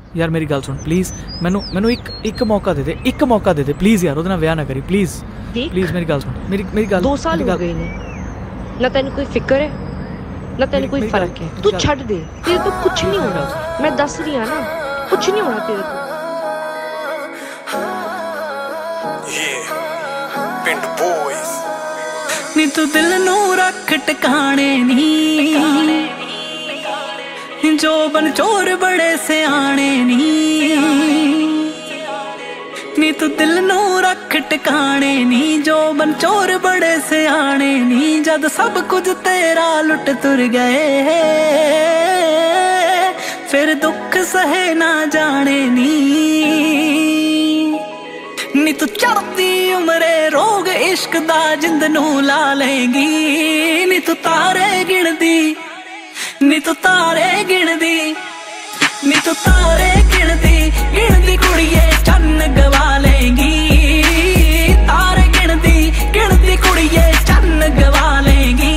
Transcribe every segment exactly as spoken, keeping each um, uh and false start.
यार मेरी गल सुन प्लीज़, मैनू मैनू एक एक मौका दे दे, एक मौका दे दे प्लीज़ यार, ਉਹਦੇ ਨਾਲ ਵਿਆਹ ਨਾ करी प्लीज़ प्लीज़। मेरी गल सुन, मेरी मेरी गल दो साल हो गए ने, ना तेन कोई फिक्र है ना तेन कोई फर्क है। तू छड़ दे, तेरे तो कुछ नहीं होना। मैं दस रही हाँ ना, कुछ नहीं होना तेरे को। पिंड बॉयज नी तू दिल नू रख टिकाने नी, जो बन चोर बड़े सियाने नी। नी तू दिल नू रख टिकाने नी, जो बन चोर बड़े सियाने नी। जद सब कुछ तेरा लुट तुर गए, फिर दुख सहे ना जाने नी। नी तू चढ़ती उमरे रोग इश्क दा जिंद नू ला लेंगी। नी तू तारे गिनदी, नी तू तारे गिनदी, नी तू तारे गिनदी गिनदी कुड़िए चन्न गवा लेंगी। तारे गिनदी गिनदी कुड़िए चन्न गवा लेंगी।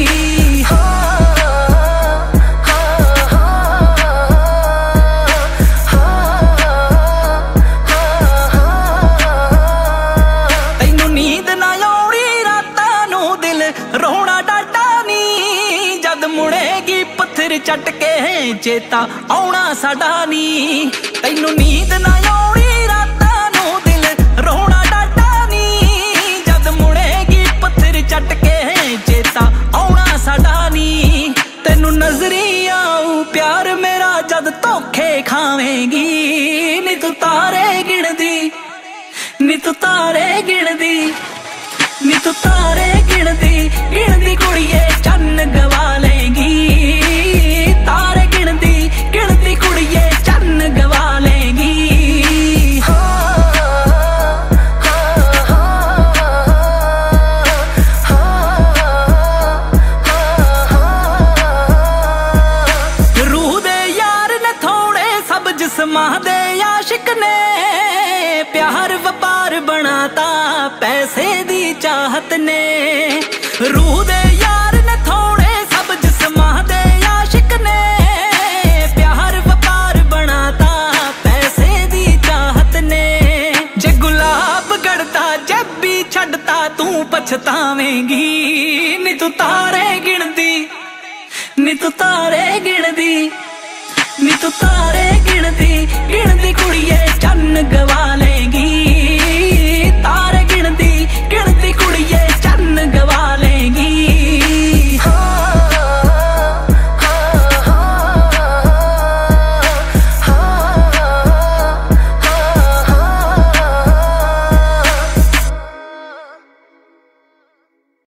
तैनू नींद ना आउणी रातां नू दिल रोना डाटा नी, जद मुड़ेगी पत्थर चट के चेता आउणा साडा नी। तैनू नींद ना आउणी रातां नू दिल रोना डाटा नी, जद मुड़ेगी पत्थर चट के चेता आउणा साडा नी। तैनू नजरी आऊ प्यार मेरा जद धोखे खावेंगी। नी तू तारे गिनदी, नी तू तारे गिनदी, नी तू तारे गिनदी गिनदी कुड़िए चन्न गवा लेंगी। तारे गिनदी गिनदी कुड़िए चन्न गवा लेंगी। रूह दे यार ने थोड़े सब जिस्मां दे आशिक ने, प्यार व्यापार बनाता पैसे दी चाहत ने। रूह दे यार ने थोड़े सब जिस्मां दे आशिक ने, प्यार व्यापार बनाता पैसे दी चाहत ने। जे गुलाब गड़ता जब भी छड़ता तू पछतावेंगी। नी तू तारे गिनदी, नी तू तारे गिनदी, नी तू तारे गिनदी गिनदी कुड़िए चन्न गवा ले।